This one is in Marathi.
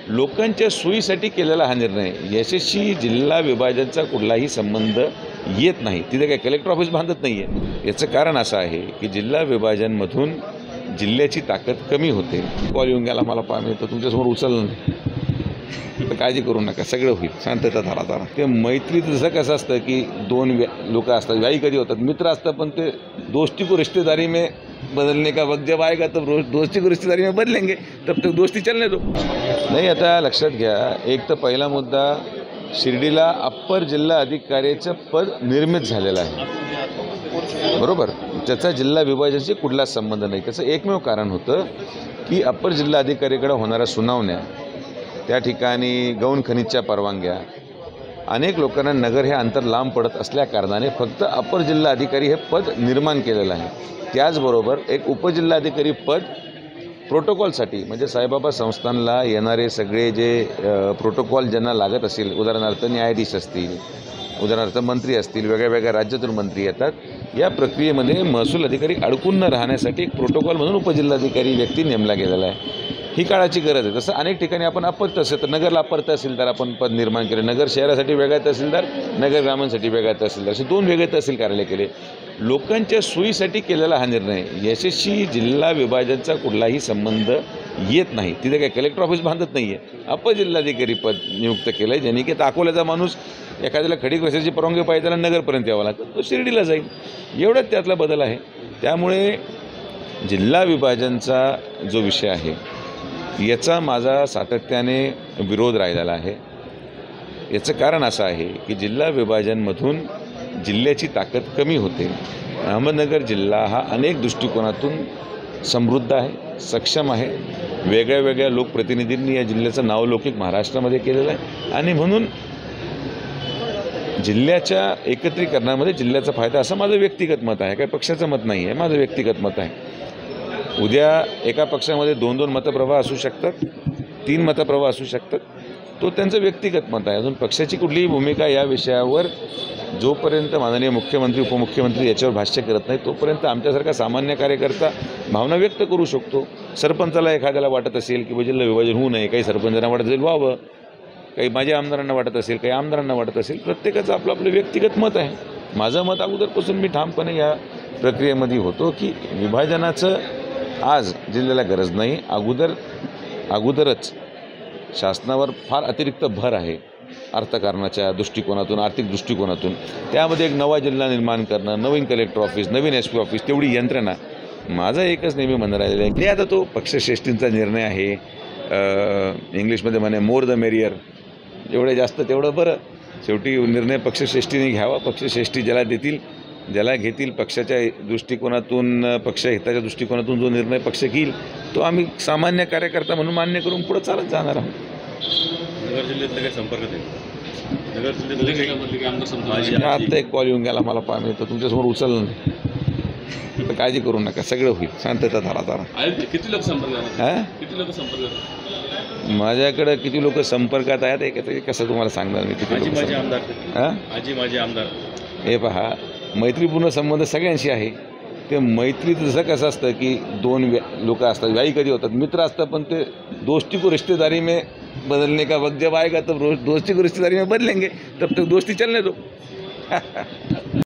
लोकांच्या सोयीसाठी केलेला हा निर्णय, याच्याशी जिल्हा विभाजनचा कुठलाही संबंध येत नाही. तिथे काही कलेक्टर ऑफिस बांधत नाही आहे. याचं कारण असं आहे की जिल्हा विभाजनमधून जिल्ह्याची ताकद कमी होते. कॉल येऊन गेला मला, पाहणे तर तुमच्यासमोर उचललं नाही, तर काळजी करू नका, सगळं होईल, शांतता धरा जरा. ते मैत्री जसं कसं असतं की दोन लोक असतात, व्याई कधी होतात, मित्र असतात, पण ते दोस्ती को रिश्तेदारी में बदलने का वक्त जब आएगा तब दोस्ती को रिश्तेदारी में बदलेंगे, तब तक दोस्ती चलने दो. नाही, आता लक्षात घ्या, एक तर पहिला मुद्दा, शिर्डीला अप्पर जिल्हा अधिकाऱ्याचं पद निर्मित झालेलं आहे, बरोबर. त्याचा जिल्हा विभाजनाशी कुठलाच संबंध नाही. त्याचं एकमेव कारण होतं की अप्पर जिल्हा अधिकारीकडे होणाऱ्या सुनावण्या, त्या ठिकाणी गौण खनिजच्या परवानग्या, अनेक लोकांना नगर हे अंतर लांब पडत असल्या कारणाने फक्त अप्पर जिल्हा अधिकारी हे पद निर्माण केलेलं आहे. त्याचबरोबर एक उपजिल्हाधिकारी पद प्रोटोकॉलसाठी, म्हणजे साईबाबा संस्थानला येणारे सगळे जे प्रोटोकॉल ज्यांना लागत असेल, उदाहरणार्थ न्यायाधीश असतील, उदाहरणार्थ मंत्री असतील, वेगळ्या वेगळ्या राज्यातून मंत्री येतात, या प्रक्रियेमध्ये महसूल अधिकारी अडकून न राहण्यासाठी एक प्रोटोकॉल म्हणून उपजिल्हाधिकारी व्यक्ती नेमला गेलेला आहे. ही काळाची गरज आहे. तसं अनेक ठिकाणी आपण अप्पर तहसील, तर नगरला अप्पर तहसीलदार आपण पद निर्माण केले, नगर शहरासाठी वेगळा तहसीलदार, नगर ग्रामीणसाठी वेगळा तहसीलदार, असे दोन वेगळे तहसील कार्यालय केले. लोकांच्या सोयीसाठी केलेला हा निर्णय, याच्याशी जिल्हा विभाजनचा कुठलाही संबंध येत नाही. तिथे काही कलेक्टर ऑफिस बांधत नाही आहे. अप्पर जिल्हाधिकारी पद नियुक्त केलं आहे, ज्यांनी की अकोल्याचा माणूस एखाद्याला खडी रस्त्याची परवानगी पाहिजे, त्याला नगरपर्यंत यावं लागतं, तो शिर्डीला जाईल. एवढंच त्यातला बदल आहे. त्यामुळे जिल्हा विभाजनचा जो विषय आहे, याचा माझा सातत्याने विरोध राहिलेला आहे. याचं कारण असं आहे की जिल्हा विभाजनमधून जिल्ह्याची ताकद कमी होते. अहमदनगर जिल्हा हा अनेक दृष्टिकोनातून समृद्ध आहे, सक्षम आहे. वेगळ्या वेगळ्या लोकप्रतिनिधींनी या जिल्ह्याचं नावलौकिक महाराष्ट्रामध्ये केलेलं आहे, आणि म्हणून जिल्ह्याच्या एकत्रीकरणामध्ये जिल्ह्याचा फायदा, असं माझं व्यक्तिगत मत आहे. काही पक्षाचं मत नाही आहे, माझं व्यक्तिगत मत आहे. उद्या एका पक्षामध्ये 2-2 मतप्रवाह असू शकतात, 3 मतप्रवाह असू शकतात, तो त्यांचं व्यक्तिगत मत आहे. अजून पक्षाची कुठलीही भूमिका या विषयावर जोपर्यंत माननीय मुख्यमंत्री उपमुख्यमंत्री याच्यावर भाष्य करत नाही, तोपर्यंत आमच्यासारखा सामान्य कार्यकर्ता भावना व्यक्त करू शकतो. सरपंचाला एखाद्याला वाटत असेल की जिल्हा विभाजन होऊ नये, काही सरपंचांना वाटत असेल व्हावं, काही माझ्या आमदारांना वाटत असेल, काही आमदारांना वाटत असेल, प्रत्येकाचं आपलं आपलं व्यक्तिगत मत आहे. माझं मत अगोदरपासून मी ठामपणे या प्रक्रियेमध्ये होतो की विभाजनाचं आज जिल्ह्याला गरज नाही. अगोदरच शासनावर फार अतिरिक्त भर आहे अर्थकारणाच्या दृष्टिकोनातून, आर्थिक दृष्टिकोनातून. त्यामध्ये एक नवा जिल्हा निर्माण करणं, नवीन कलेक्टर ऑफिस, नवीन SP ऑफिस, तेवढी यंत्रणा. माझं एकच नेहमी म्हणणं राहिलेलं आहे की आता तो पक्षश्रेष्ठींचा निर्णय आहे. इंग्लिशमध्ये म्हणे मोर द मेरियर, जेवढे जास्त तेवढं बरं. शेवटी निर्णय पक्षश्रेष्ठीने घ्यावा. पक्षश्रेष्ठी ज्याला घेतील पक्षाच्या दृष्टिकोनातून, पक्षहिताच्या दृष्टिकोनातून जो निर्णय पक्ष घेईल, तो आम्ही सामान्य कार्यकर्ता म्हणून मान्य करून पुढे चालत जाणार आहोत. नगर जिल्ह्यातले काही संपर्क नाही. नगर जिल्ह्यातले आत्ता एक कॉल येऊन गेला मला, पाहणे तर तुमच्यासमोर उचललं नाही, तर काळजी करू नका, सगळं होईल, शांतता धरा जरा. किती लोक संपर्कात माझ्याकडे किती लोक संपर्कात आहेत हे कसं तुम्हाला सांगणार मी? किती माझे आमदार हे पहा, मैत्रीपूर्ण संबंध सगळ्यांशी आहे. ते मैत्री जसं कसं असतं की दोन लोक असतात, व्याई कधी होतात, मित्र असतात, पण ते दोस्ती को रिश्तेदारी में बदलने का वक्त जब आएगा तब दोस्ती को रिश्तेदारी में बदलेंगे, तब तक दोस्ती चलने दो.